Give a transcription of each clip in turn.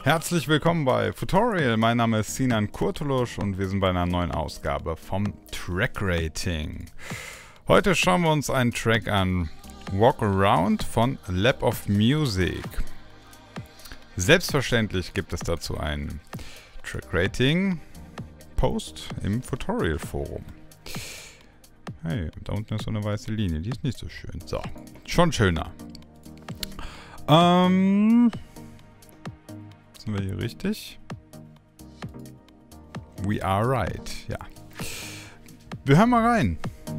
Herzlich willkommen bei Futorial. Mein Name ist Sinan Kurtulusch und wir sind bei einer neuen Ausgabe vom Track Rating. Heute schauen wir uns einen Track an, Walk Around von Lab of Music. Selbstverständlich gibt es dazu einen Track Rating Post im Futorial Forum. Hey, da unten ist so eine weiße Linie, die ist nicht so schön. So, schon schöner. Sind wir hier richtig? We are right, ja. Wir hören mal rein.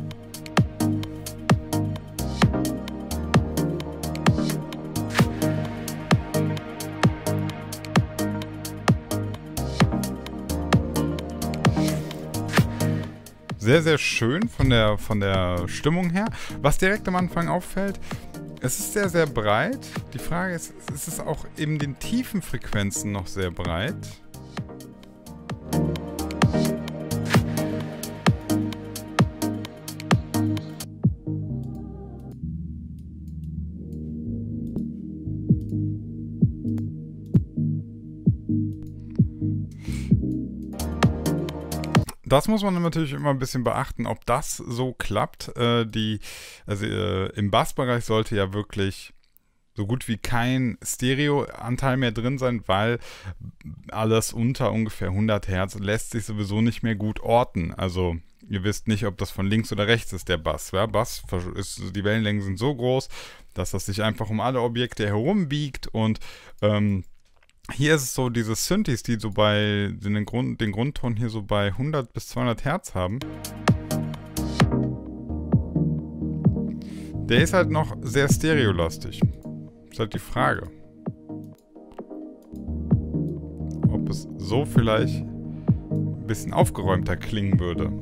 Sehr, sehr schön von der Stimmung her. Was direkt am Anfang auffällt, es ist sehr, sehr breit. Die Frage ist, ist es auch in den tiefen Frequenzen noch sehr breit? Das muss man natürlich immer ein bisschen beachten, ob das so klappt. Im Bassbereich sollte ja wirklich so gut wie kein Stereo-Anteil mehr drin sein, weil alles unter ungefähr 100 Hertz lässt sich sowieso nicht mehr gut orten. Also ihr wisst nicht, ob das von links oder rechts ist, der Bass. Ja, die Wellenlängen sind so groß, dass das sich einfach um alle Objekte herum biegt und hier ist es so, diese Synthes, die so den Grundton hier so bei 100 bis 200 Hertz haben, der ist halt noch sehr stereolastig. Ist halt die Frage, ob es so vielleicht ein bisschen aufgeräumter klingen würde.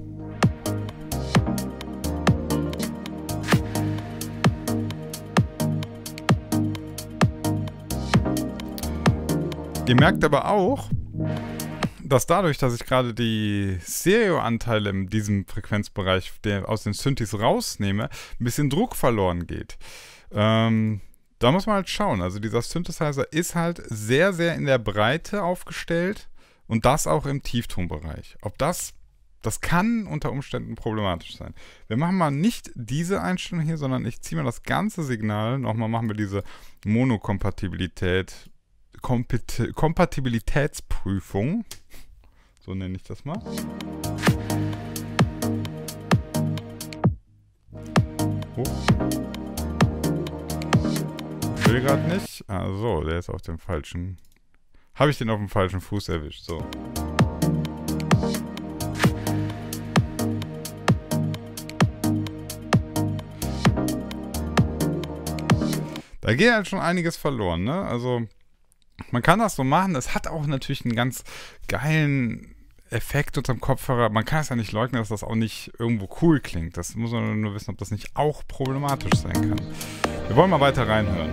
Ihr merkt aber auch, dass dadurch, dass ich gerade die Stereo-Anteile in diesem Frequenzbereich aus den Synthes rausnehme, ein bisschen Druck verloren geht. Da muss man halt schauen. Also dieser Synthesizer ist halt sehr, sehr in der Breite aufgestellt und das auch im Tieftonbereich. Das kann unter Umständen problematisch sein. Wir machen mal nicht diese Einstellung hier, sondern ich ziehe mal das ganze Signal. Nochmal machen wir diese Kompatibilitätsprüfung. So nenne ich das mal. Oh. Will gerade nicht. Also, der ist auf dem falschen. Habe ich den auf dem falschen Fuß erwischt. So. Da geht halt schon einiges verloren, ne? Also man kann das so machen. Es hat auch natürlich einen ganz geilen Effekt unterm Kopfhörer. Man kann es ja nicht leugnen, dass das auch nicht irgendwo cool klingt. Das muss man nur wissen, ob das nicht auch problematisch sein kann. Wir wollen mal weiter reinhören.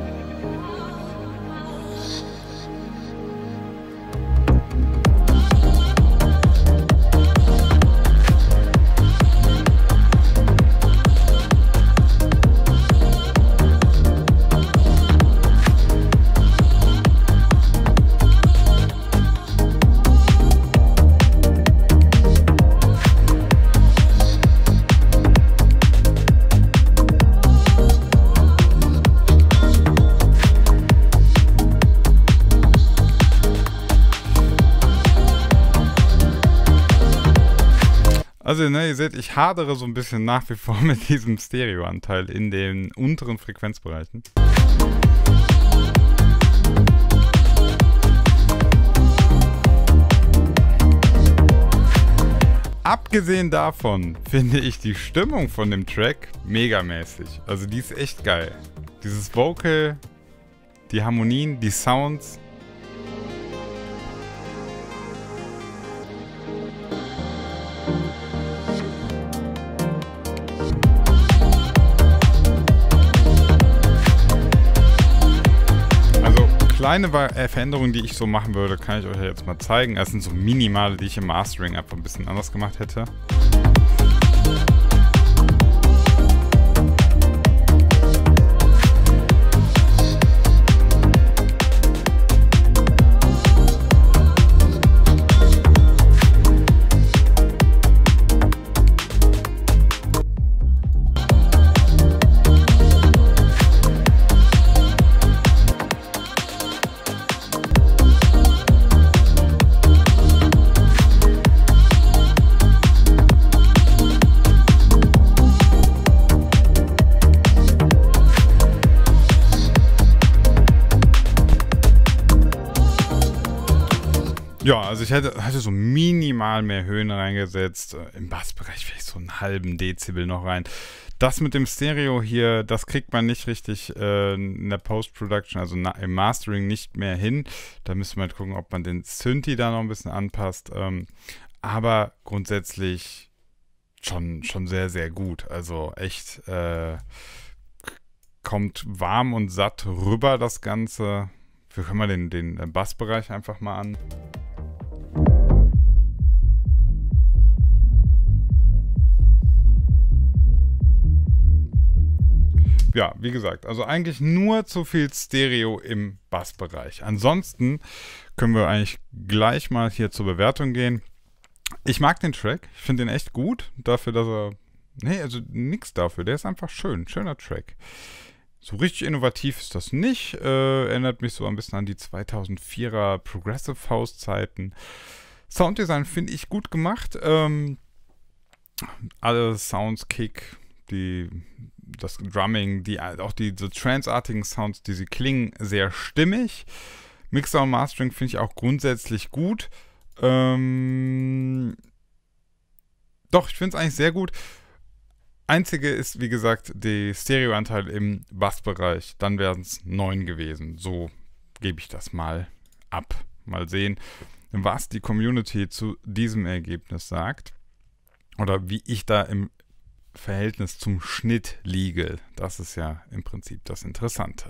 Also, ne, ihr seht, ich hadere so ein bisschen nach wie vor mit diesem Stereoanteil in den unteren Frequenzbereichen. Abgesehen davon finde ich die Stimmung von dem Track megamäßig. Also die ist echt geil. Dieses Vocal, die Harmonien, die Sounds. Kleine Veränderungen, die ich so machen würde, kann ich euch jetzt mal zeigen. Es sind so minimale, die ich im Mastering einfach ein bisschen anders gemacht hätte. Ja, also ich hätte so minimal mehr Höhen reingesetzt. Im Bassbereich vielleicht so einen halben Dezibel noch rein. Das mit dem Stereo hier, das kriegt man nicht richtig in der Post-Production, also im Mastering nicht mehr hin. Da müssen wir halt gucken, ob man den Synthi da noch ein bisschen anpasst. Aber grundsätzlich schon sehr, sehr gut. Also echt kommt warm und satt rüber, das Ganze. Wir können mal den Bassbereich einfach mal an. Ja, wie gesagt, also eigentlich nur zu viel Stereo im Bassbereich. Ansonsten können wir eigentlich gleich mal hier zur Bewertung gehen. Ich mag den Track, ich finde den echt gut, dafür, dass er, nee, also nix dafür, der ist einfach schön, schöner Track. So richtig innovativ ist das nicht, erinnert mich so ein bisschen an die 2004er Progressive House Zeiten. Sounddesign finde ich gut gemacht, alle Sounds, Kick, das Drumming, auch diese Trance-artigen Sounds, die sie klingen, sehr stimmig. Mixer und Mastering finde ich auch grundsätzlich gut. Doch, ich finde es eigentlich sehr gut. Einzige ist, wie gesagt, der Stereoanteil im Bassbereich. Dann wären es 9 gewesen. So gebe ich das mal ab. Mal sehen, was die Community zu diesem Ergebnis sagt. Oder wie ich da im Verhältnis zum Schnitt liege. Das ist ja im Prinzip das Interessante.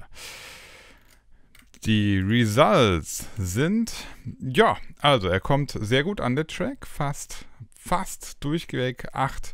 Die Results sind, ja, also er kommt sehr gut an, der Track, fast durchweg 8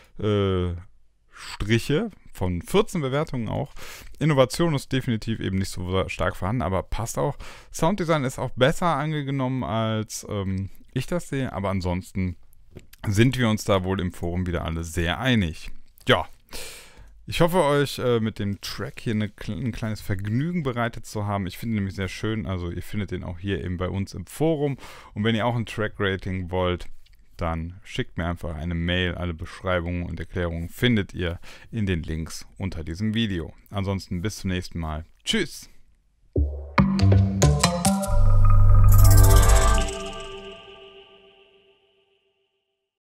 Striche von 14 Bewertungen auch. Innovation ist definitiv eben nicht so stark vorhanden, aber passt auch. Sounddesign ist auch besser angenommen, als ich das sehe, aber ansonsten sind wir uns da wohl im Forum wieder alle sehr einig. Ja, ich hoffe, euch mit dem Track hier ein kleines Vergnügen bereitet zu haben. Ich finde ihn nämlich sehr schön, also ihr findet den auch hier eben bei uns im Forum. Und wenn ihr auch ein Track-Rating wollt, dann schickt mir einfach eine Mail. Alle Beschreibungen und Erklärungen findet ihr in den Links unter diesem Video. Ansonsten bis zum nächsten Mal. Tschüss!